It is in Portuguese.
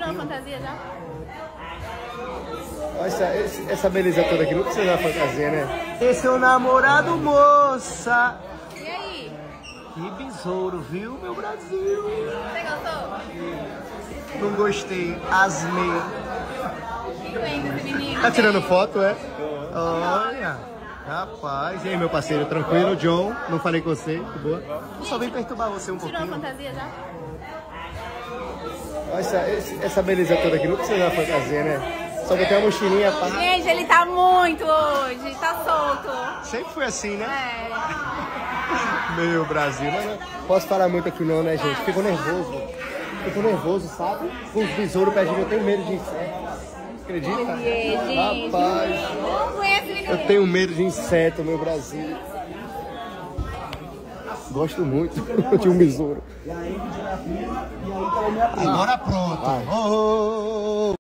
Tirou a fantasia já? Essa beleza toda aqui não precisa da fantasia, né? Esse é o namorado, moça. E aí? Que besouro, viu, meu Brasil? Você gostou? Não gostei, asmei. Que doente esse menino. Tá tirando foto, é? Olha, rapaz. E aí, meu parceiro, tranquilo? John, não falei com você, de boa? Eu só vim perturbar você um Tirou a pouquinho. fantasia já? Essa beleza toda aqui não precisa da fantasia, né? Só botei uma mochilinha, pá. Gente, ele tá muito hoje, tá solto. Sempre foi assim, né? É. Meu Brasil, mas não posso falar muito aqui não, né, gente? Fico nervoso. Fico nervoso, sabe? Com os besouros perto de mim, eu tenho medo de inseto. Acredita? Rapaz, Não conhece ninguém. eu tenho medo de inseto, meu Brasil. Gosto muito. Eu tinha um besouro. Agora pronto.